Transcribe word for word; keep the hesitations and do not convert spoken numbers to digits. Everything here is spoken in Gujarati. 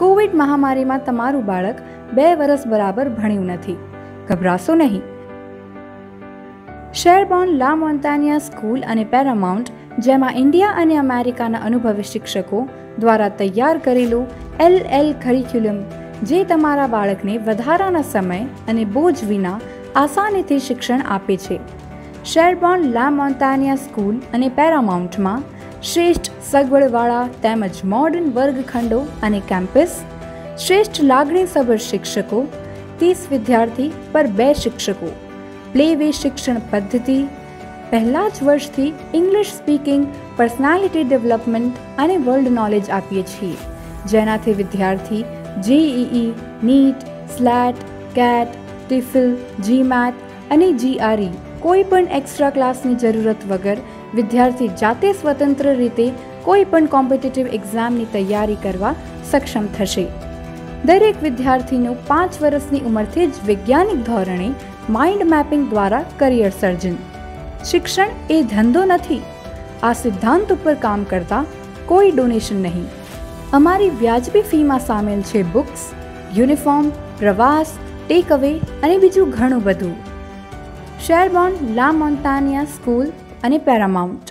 કોવિડ મહામારીમાં તમારું બાળક બે વર્ષ બરાબર ભણ્યું નથી, ગભરાશો નહીં. શેરબોર્ન લા મોન્ટાન્યા સ્કૂલ અને પેરામાઉન્ટ, જેમાં ઇન્ડિયા અને અમેરિકાના અનુભવી શિક્ષકો દ્વારા તૈયાર કરેલું એલ એલ કરિક્યુલમ, જે તમારા બાળકને વધારાના સમય અને બોજ વિના આસાનીથી શિક્ષણ આપે છે. શેરબોર્ન લા મોન્ટાન્યા સ્કૂલ અને પેરામાઉન્ટમાં શ્રેષ્ઠ સગવડવાળા તેમજ મોડર્ન વર્ગખંડો અને કેમ્પસ, શ્રેષ્ઠ લાગણીસભર શિક્ષકો, ત્રીસ વિદ્યાર્થી પર બે શિક્ષકો, પ્લે વે શિક્ષણ પદ્ધતિ, પહેલા જ વર્ષથી ઇંગ્લિશ સ્પીકિંગ, પર્સનાલિટી ડેવલપમેન્ટ અને વર્લ્ડ નોલેજ આપીએ છીએ, જેનાથી વિદ્યાર્થી JEE, NEET, SLAT, CAT, TOEFL, GMAT અને જીઆરઈ કોઈ પણ એક્સ્ટ્રા ક્લાસની જરૂરત વગર વિદ્યાર્થી જાતે સ્વતંત્ર રીતે કોઈ પણ કોમ્પિટિટિવ એક્ઝામની તૈયારી કરવા સક્ષમ થશે. દરેક વિદ્યાર્થીનું પાંચ વર્ષની ઉંમરથી જ વૈજ્ઞાનિક ધોરણે માઇન્ડ મેપિંગ દ્વારા કરિયર સર્જન. શિક્ષણ એ ધંધો નથી. આ સિદ્ધાંત ઉપર કામ કરતા કોઈ ડોનેશન નહીં. અમારી વ્યાજબી ફીમાં સામેલ છે બુક્સ, યુનિફોર્મ, પ્રવાસ, ટેક અવે અને બીજું ઘણું બધું. શેરબોર્ન લા મોન્ટાન્યા સ્કૂલ અને પેરામાઉન્ટ.